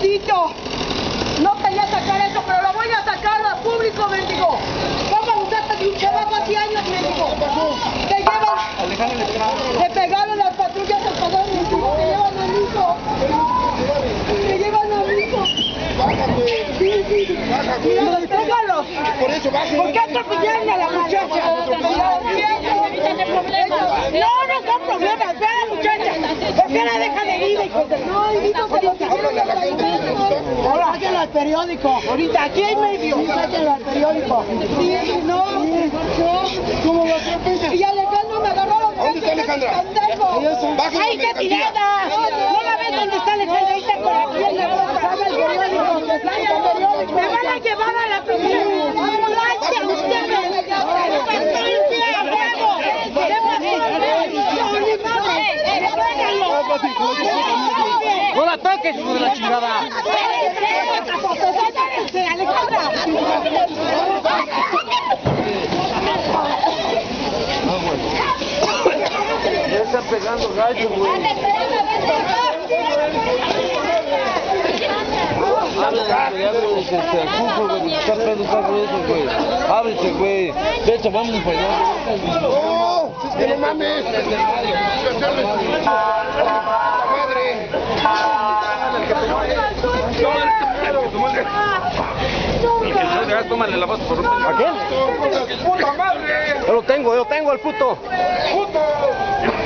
maldito. No quería sacar eso, pero lo voy a sacar al público, mendigo. ¿Cómo abusaste de un chavaco hace años, mendigo? Te llevan... Le pegaron las patrullas al padrón, mendigo. Te llevan al hijo. Te llevan al hijo. Déjalos. ¿Por qué atropellaron a la muchacha? No son problemas. Ve a la muchacha. ¿Por qué la dejan herida, hijo de... No, hijo de... Ahora, sáquenlo al periódico. Ahorita, aquí hay medio. Sáquenlo al periódico. Sí, no. ¿Cómo lo atropellan? Y Alejandro me agarró los brazos. ¿Dónde está Alejandra? Ahí está tirada. No la ves dónde está Alejandra. Ahí está con la pierna rota. Saca el periódico. Me van a llevar a la policía. ¡Ambulancia! ¡Ustedes! ¡No la toques, hijo de la chingada! ¡Alejandra! Ya está pegando gallo, güey. Ábrete, güey. De hecho, vamos para allá. ¡No! ¡Es que no mames! ¡Madre! Tómale la voz por un... ¿A quién? ¡Puta madre! Yo lo tengo al puto. ¡Puto!